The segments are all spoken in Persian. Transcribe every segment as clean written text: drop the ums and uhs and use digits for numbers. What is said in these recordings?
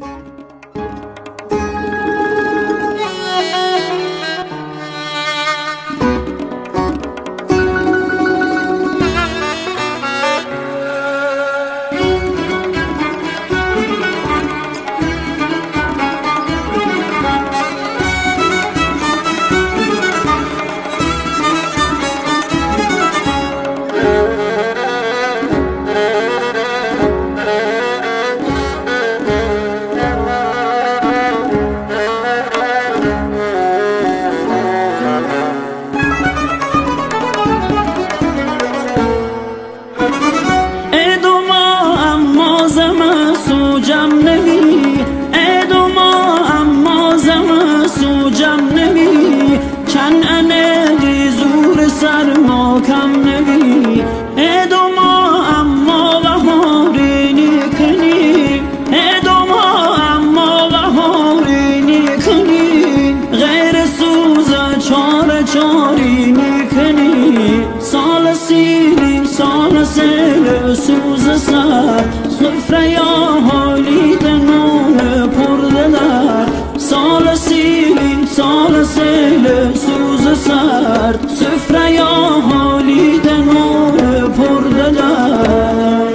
سوز سر سفره یا حالی دنون پردلر سال سیلین سال سیل سوز سر سفره یا حالی دنون پردلر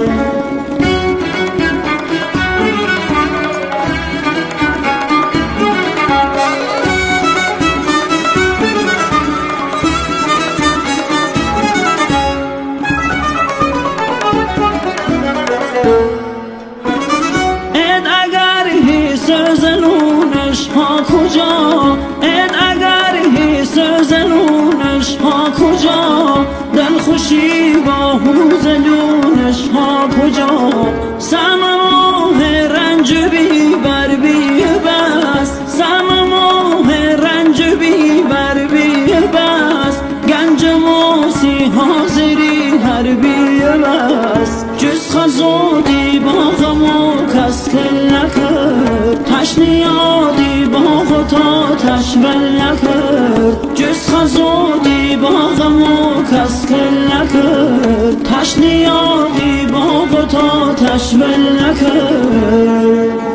دلخوشی با حوزلونش ها کجا سمموه رنج بی بر بی بس سمموه رنج بی بر بی بس گنج موسی حاضری هر بی بس جز خزودی با غمو کس کل نکرد تشنیادی با خطا تشبل نکرد جز خزودی با غمو کس کل نکرد تشنیادی با خطا تشبل نکرد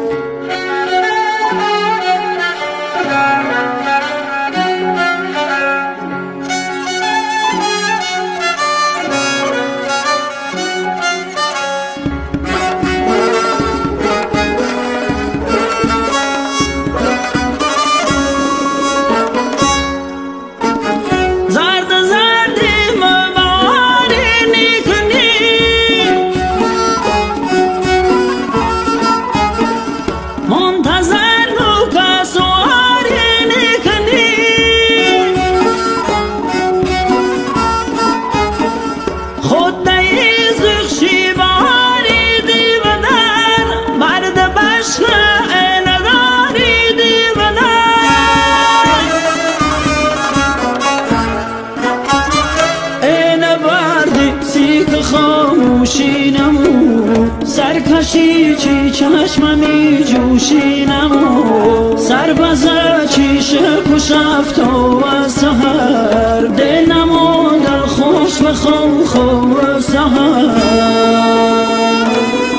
خاموشی نمو سرکشی چی چشم می جوشی نمو سربزه چی شب و شفتا و سهر دل نمو دل خوش و خو خو و سهر